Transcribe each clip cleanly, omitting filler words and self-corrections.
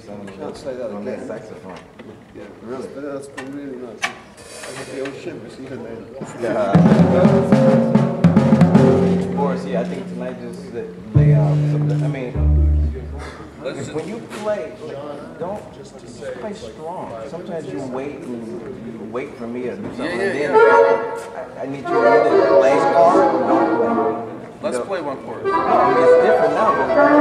Can't say that on that again. saxophone. Yeah, Really? That's been really nice. I feel shivers even then. Or see, I think tonight just lay out something. I mean, when you play, don't just play strong. Sometimes you wait for me to do something. I need you to either play hard or don't play. Let's play one chorus. No, I mean, it's different now.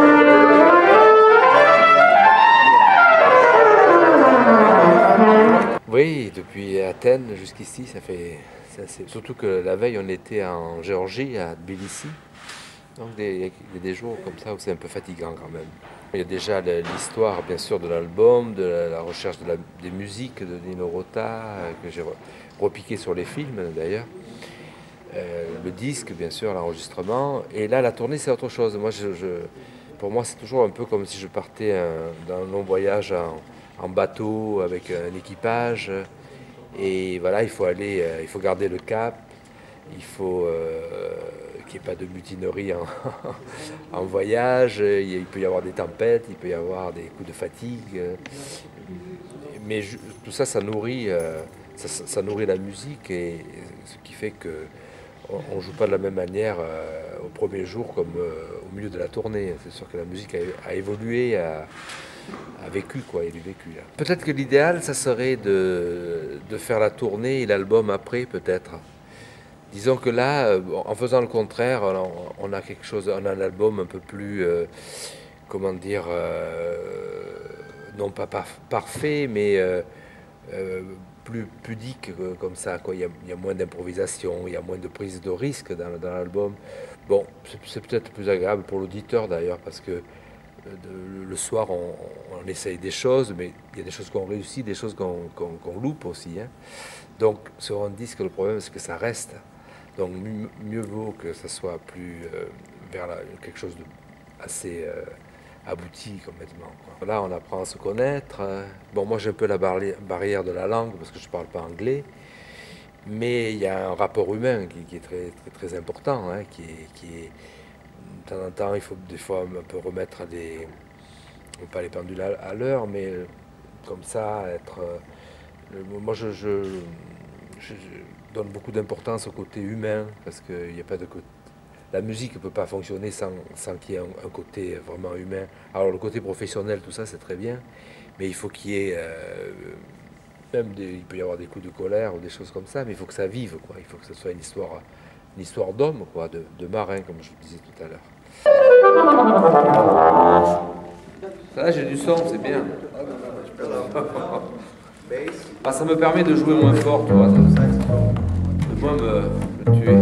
Oui, depuis Athènes jusqu'ici, surtout que la veille, on était en Géorgie, à Tbilissi. Donc il y a des jours comme ça où c'est un peu fatigant quand même. Il y a déjà l'histoire, bien sûr, de l'album, de la recherche des musiques de Nino Rota, que j'ai repiqué sur les films d'ailleurs. Le disque, bien sûr, l'enregistrement. Et là, la tournée, c'est autre chose. Moi, pour moi, c'est toujours un peu comme si je partais dans un long voyage en bateau avec un équipage. Et voilà, il faut garder le cap. Il faut qu'il n'y ait pas de mutinerie en voyage. Il peut y avoir des tempêtes, il peut y avoir des coups de fatigue. Mais tout ça, ça nourrit la musique, et ce qui fait que on ne joue pas de la même manière au premier jour comme au milieu de la tournée. C'est sûr que la musique a évolué, a vécu, quoi, il est vécu là. Peut-être que l'idéal, ça serait de faire la tournée et l'album après, peut-être. Disons que là, en faisant le contraire, on a quelque chose, on a un album un peu plus, comment dire, non pas parfait, mais plus pudique comme ça, quoi. Il y a moins d'improvisation, il y a moins de prise de risque dans l'album. Bon, c'est peut-être plus agréable pour l'auditeur d'ailleurs, parce que le soir on essaye des choses, mais il y a des choses qu'on réussit, des choses qu'on loupe aussi, hein. Donc sur un disque, le problème c'est que ça reste. Donc mieux vaut que ça soit plus vers quelque chose de assez abouti complètement, quoi. Là, on apprend à se connaître. Bon, moi, j'ai un peu la barrière de la langue parce que je ne parle pas anglais. Mais il y a un rapport humain qui est très, très, très important, hein, qui est, de temps en temps, il faut des fois un peu remettre pas les pendules à l'heure, mais comme ça, moi, je donne beaucoup d'importance au côté humain, parce qu'il n'y a pas de côté. La musique ne peut pas fonctionner sans qu'il y ait un côté vraiment humain. Alors le côté professionnel, tout ça, c'est très bien, mais il faut qu'il y ait, il peut y avoir des coups de colère ou des choses comme ça, mais il faut que ça vive, quoi. Il faut que ce soit une histoire d'homme, quoi, de marin, comme je le disais tout à l'heure. Ça, j'ai du son, c'est bien. Ah, ça me permet de jouer moins fort, tu vois, de moins me tuer.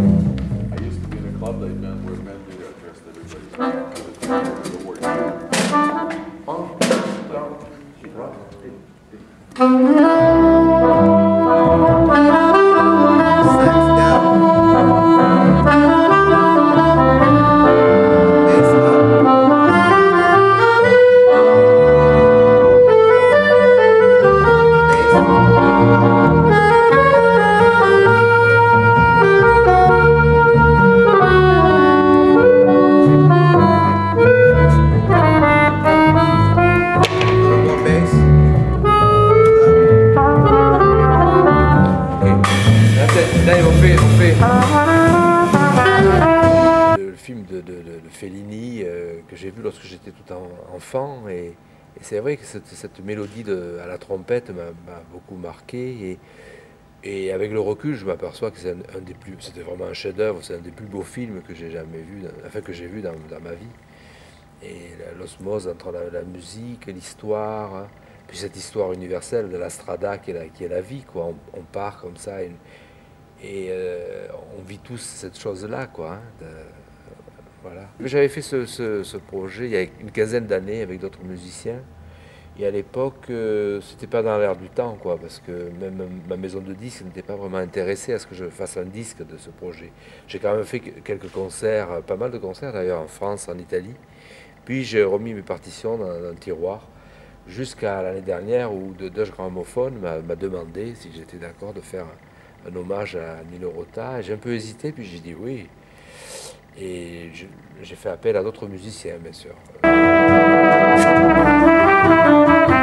Le film de Fellini que j'ai vu lorsque j'étais tout enfant, et c'est vrai que cette mélodie à la trompette m'a beaucoup marqué, et avec le recul je m'aperçois que c'était vraiment un chef-d'œuvre, c'est un des plus beaux films que j'ai jamais vu, enfin que j'ai vu dans ma vie, et l'osmose entre la musique et l'histoire, hein. Puis cette histoire universelle de la strada qui est la vie, quoi. On part comme ça, et on vit tous cette chose-là, quoi, hein, voilà. J'avais fait ce projet il y a une quinzaine d'années avec d'autres musiciens, et à l'époque, c'était pas dans l'air du temps, quoi, parce que même ma maison de disques n'était pas vraiment intéressée à ce que je fasse un disque de ce projet. J'ai quand même fait quelques concerts, pas mal de concerts d'ailleurs, en France, en Italie. Puis j'ai remis mes partitions dans un tiroir, jusqu'à l'année dernière où Deutsche Grammophon m'a demandé si j'étais d'accord de faire un hommage à Nino Rota. Et j'ai un peu hésité, puis j'ai dit oui. Et j'ai fait appel à d'autres musiciens, bien sûr.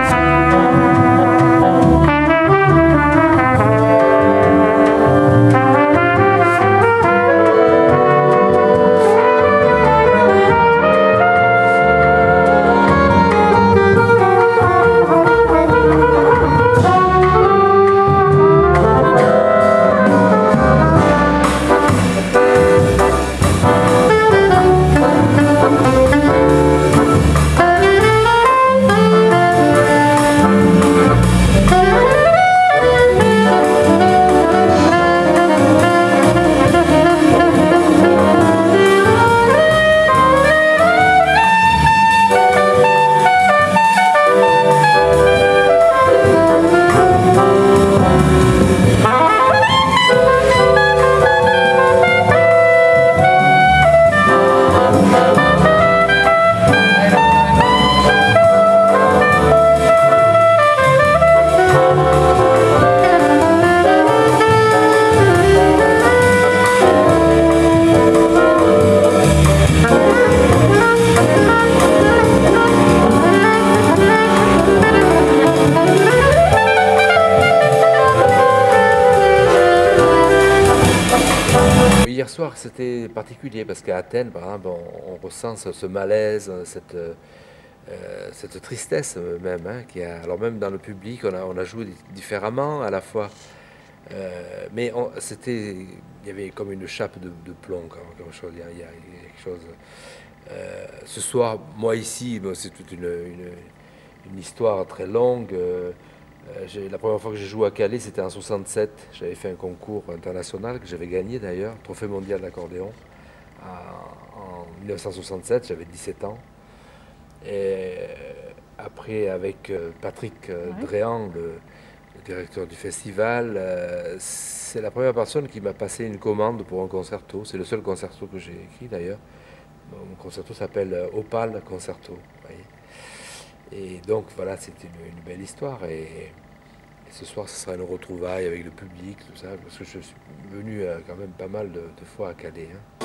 soir, c'était particulier parce qu'à Athènes, par exemple, on ressent ce malaise, cette tristesse même, hein, alors même dans le public, on a joué différemment à la fois. Mais il y avait comme une chape de plomb, quelque chose. Il y a quelque chose. Ce soir, moi ici, bon, c'est toute une histoire très longue. La première fois que j'ai joué à Calais, c'était en 67. J'avais fait un concours international que j'avais gagné d'ailleurs, Trophée mondial d'accordéon, en 1967. J'avais 17 ans. Et après, avec Patrick Dréan, le directeur du festival, c'est la première personne qui m'a passé une commande pour un concerto. C'est le seul concerto que j'ai écrit d'ailleurs. Mon concerto s'appelle Opal Concerto. Vous voyez. Et donc voilà, c'était une belle histoire. Et ce soir, ce sera une retrouvaille avec le public, tout ça, parce que je suis venu quand même pas mal de fois à Calais. Hein.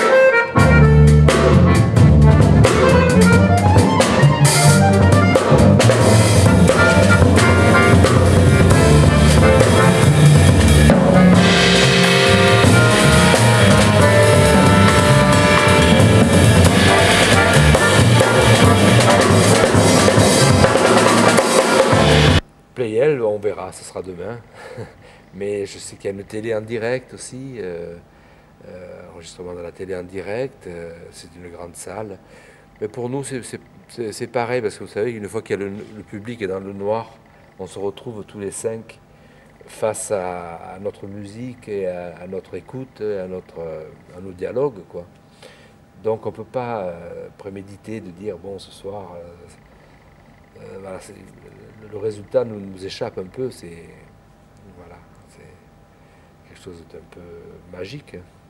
Playel, on verra, ce sera demain. Mais je sais qu'il y a une télé en direct aussi, enregistrement de la télé en direct, c'est une grande salle. Mais pour nous, c'est pareil, parce que vous savez, une fois que le public est dans le noir, on se retrouve tous les 5 face à notre musique et à notre écoute, à nos dialogues, quoi. Donc on ne peut pas préméditer de dire, bon, ce soir... voilà, le résultat nous échappe un peu, c'est quelque chose d'un peu magique.